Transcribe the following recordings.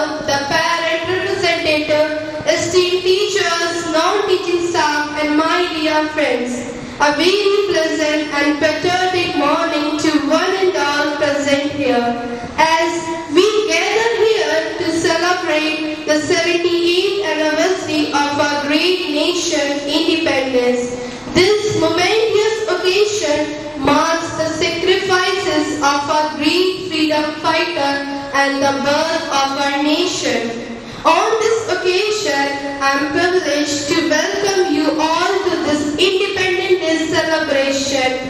Yadav, the parent representative, esteemed teachers, non-teaching staff, and my dear friends. A very pleasant and patriotic morning to one and all present here. As we gather here to celebrate the 78th anniversary of our great nation, independence. This momentous occasion marks the sacrifices of our great freedom fighter and the birth of our nation. On this occasion, I am privileged to welcome you all to this Independence Day celebration.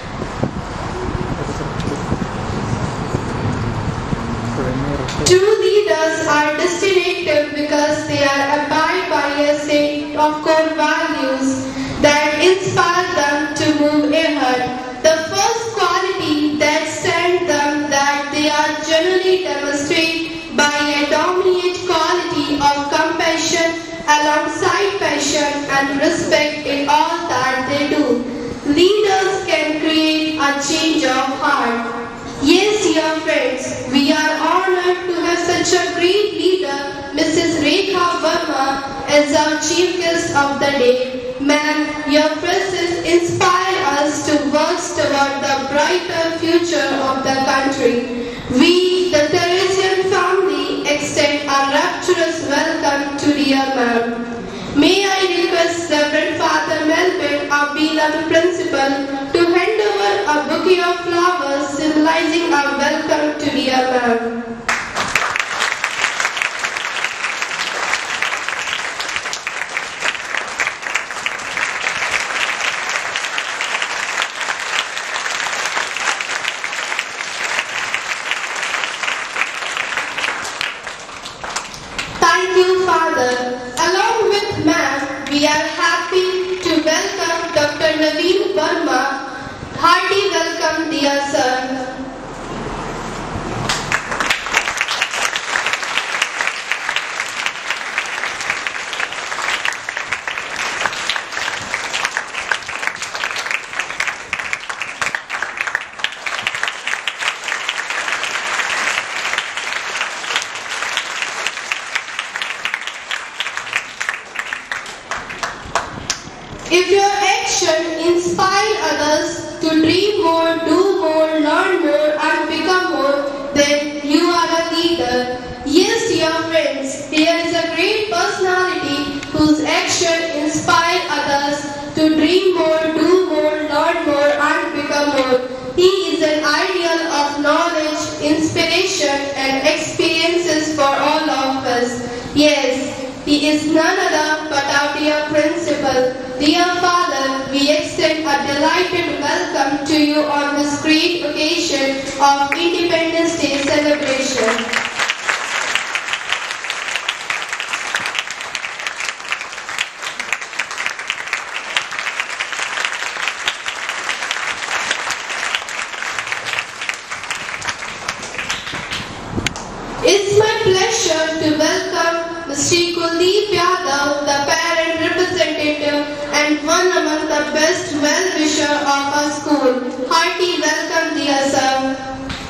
True leaders are distinctive because they are abide by a set of core values that inspire them to move ahead. The first quality that stands them that they are generally demonstrated by a dominant quality of compassion alongside passion and respect in all that they do. Leaders can create a change of heart. Yes, dear friends, we are honored to have such a great leader, Mrs. Rekha Verma, as our chief guest of the day. Ma'am, your presence inspires us to work toward the brighter future of the country. We, the Teresian family, extend our rapturous welcome to dear ma'am. May I request Reverend Father Melvin, our beloved principal, to hand over a bouquet of flowers symbolizing our welcome to dear ma'am. Thank you, Father. Along with ma'am, we are happy to welcome Dr. Naveen Verma. Hearty welcome, dear sir. If your action inspires others to dream more, do more, learn more, and become more, then you are a leader. Yes, dear friends, here is a great personality whose action inspires others to dream more, do more, learn more, and become more. He is an ideal of knowledge, inspiration, and experiences for all of us. Yes, he is none other but our dear principal. Dear Father, we extend a delighted welcome to you on this great occasion of Independence Day celebration. It's my pleasure to welcome Mr. Kuldeep Yadav, the parent representative and one among the best well-wisher of our school. Hearty welcome, dear sir.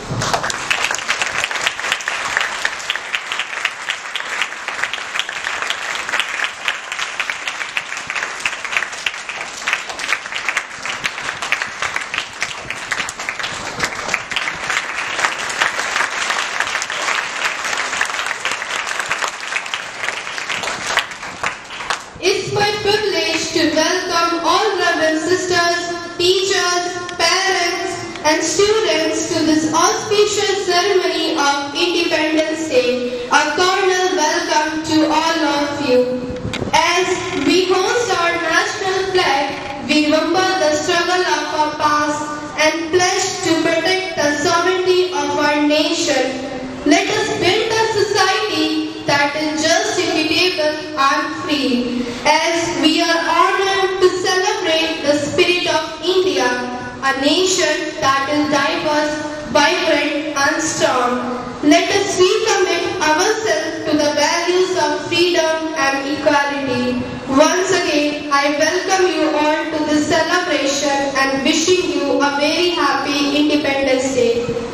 It's my privilege to welcome all reverend sisters, teachers, parents, and students to this auspicious ceremony of Independence Day. A cordial welcome to all of you. As we host our national flag, we remember the struggle of our past and pledge to protect the sovereignty of our nation. Let us build a society that is just, equitable, and free. As we are honored to celebrate the spirit of India, a nation that is diverse, vibrant, and strong. Let us recommit ourselves to the values of freedom and equality. Once again, I welcome you all to this celebration and wishing you a very happy Independence Day.